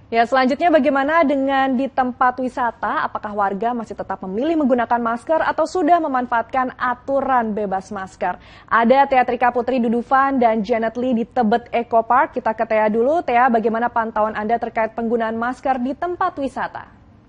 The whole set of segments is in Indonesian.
Ya, selanjutnya bagaimana dengan di tempat wisata? Apakah warga masih tetap memilih menggunakan masker atau sudah memanfaatkan aturan bebas masker? Ada Tea Trika Putri Dudufan dan Janet Lee di Tebet Eco Park. Kita ke Tea dulu. Tea, bagaimana pantauan Anda terkait penggunaan masker di tempat wisata?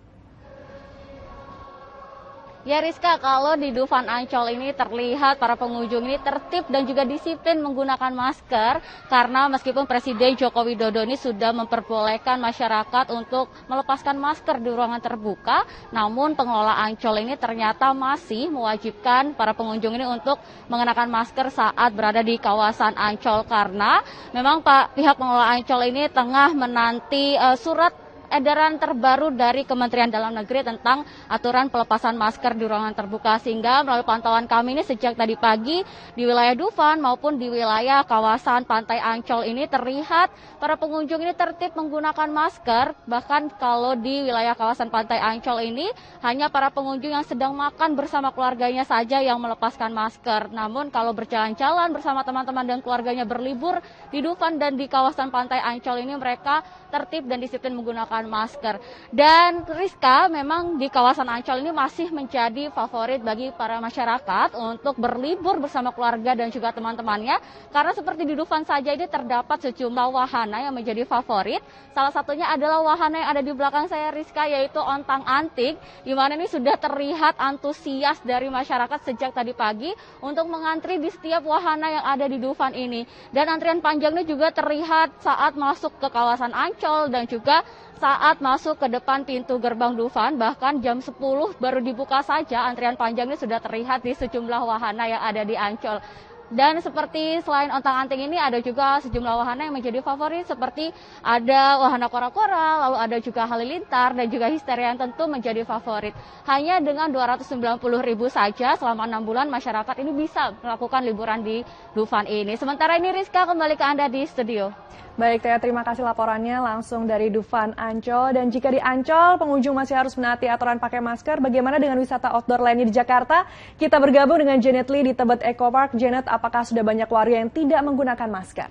Ya Rizka, kalau di Dufan Ancol ini terlihat para pengunjung ini tertib dan juga disiplin menggunakan masker karena meskipun Presiden Joko Widodo ini sudah memperbolehkan masyarakat untuk melepaskan masker di ruangan terbuka, namun pengelola Ancol ini ternyata masih mewajibkan para pengunjung ini untuk mengenakan masker saat berada di kawasan Ancol karena memang pihak pengelola Ancol ini tengah menanti surat edaran terbaru dari Kementerian Dalam Negeri tentang aturan pelepasan masker di ruangan terbuka, sehingga melalui pantauan kami ini sejak tadi pagi di wilayah Dufan maupun di wilayah kawasan Pantai Ancol ini terlihat para pengunjung ini tertib menggunakan masker. Bahkan kalau di wilayah kawasan Pantai Ancol ini hanya para pengunjung yang sedang makan bersama keluarganya saja yang melepaskan masker. Namun kalau berjalan-jalan bersama teman-teman dan keluarganya berlibur di Dufan dan di kawasan Pantai Ancol ini mereka tertib dan disiplin menggunakan masker. Dan Rizka, memang di kawasan Ancol ini masih menjadi favorit bagi para masyarakat untuk berlibur bersama keluarga dan juga teman-temannya, karena seperti di Dufan saja ini terdapat sejumlah wahana yang menjadi favorit. Salah satunya adalah wahana yang ada di belakang saya Rizka, yaitu ontang antik, di mana ini sudah terlihat antusias dari masyarakat sejak tadi pagi untuk mengantri di setiap wahana yang ada di Dufan ini. Dan antrian panjangnya juga terlihat saat masuk ke kawasan Ancol dan juga saat masuk ke depan pintu gerbang Dufan. Bahkan jam 10 baru dibuka saja antrian panjangnya sudah terlihat di sejumlah wahana yang ada di Ancol. Dan seperti selain ontang anting ini ada juga sejumlah wahana yang menjadi favorit, seperti ada wahana kora-kora, lalu ada juga halilintar dan juga histeria yang tentu menjadi favorit. Hanya dengan 290.000 saja selama 6 bulan masyarakat ini bisa melakukan liburan di Dufan ini. Sementara ini Rizka, kembali ke Anda di studio. Baik, Tea, terima kasih laporannya langsung dari Dufan Ancol. Dan jika di Ancol pengunjung masih harus menaati aturan pakai masker, bagaimana dengan wisata outdoor lainnya di Jakarta? Kita bergabung dengan Janet Lee di Tebet Eco Park. Janet, apakah sudah banyak warga yang tidak menggunakan masker?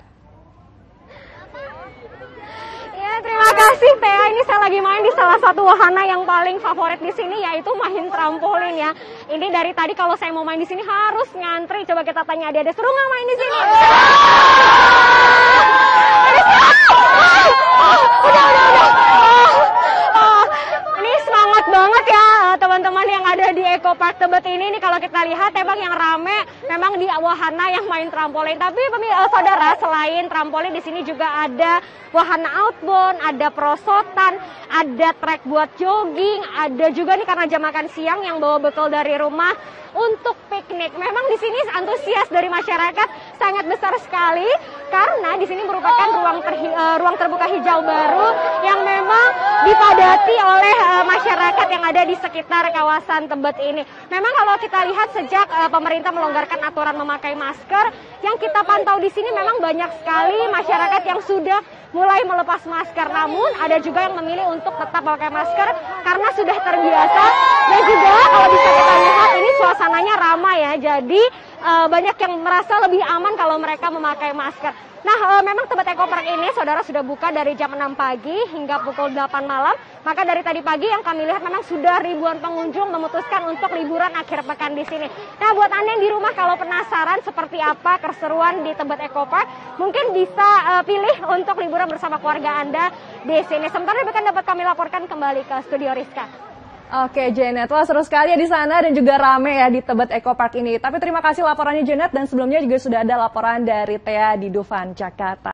Ya, terima kasih Tea. Ini saya lagi main di salah satu wahana yang paling favorit di sini, yaitu main trampolin ya. Ini dari tadi kalau saya mau main di sini harus ngantri. Coba kita tanya adik-adik, seru nggak main di sini? Ini semangat banget ya teman-teman yang ada di Eco Park Tebet ini. Ini kalau kita lihat emang yang rame memang di wahana yang main trampolin. Tapi saudara, selain trampolin di sini juga ada wahana outbound, ada perosotan, ada trek buat jogging, ada juga nih karena jam makan siang yang bawa bekal dari rumah untuk piknik. Memang di sini antusias dari masyarakat sangat besar sekali karena di sini merupakan ruang terbuka hijau baru yang memang dipadati oleh masyarakat yang ada di sekitar kawasan Tebet ini. Memang kalau kita lihat sejak pemerintah melonggarkan aturan memakai masker, yang kita pantau di sini memang banyak sekali masyarakat yang sudah mulai melepas masker. Namun ada juga yang memilih untuk tetap memakai masker karena sudah terbiasa. Dan juga kalau bisa kita lihat ini suasananya ramai ya. Jadi banyak yang merasa lebih aman kalau mereka memakai masker. Nah, memang Tebet Eco Park ini saudara sudah buka dari jam 6 pagi hingga pukul 8 malam. Maka dari tadi pagi yang kami lihat memang sudah ribuan pengunjung memutuskan untuk liburan akhir pekan di sini. Nah, buat Anda yang di rumah kalau penasaran seperti apa keseruan di Tebet Eco Park, mungkin bisa pilih untuk liburan bersama keluarga Anda di sini. Sementara bahkan dapat kami laporkan kembali ke studio Rizka. Oke, Janet. Wah, seru sekali ya di sana dan juga rame ya di Tebet Eco Park ini. Tapi terima kasih laporannya, Janet, dan sebelumnya juga sudah ada laporan dari Tea di Dufan, Jakarta.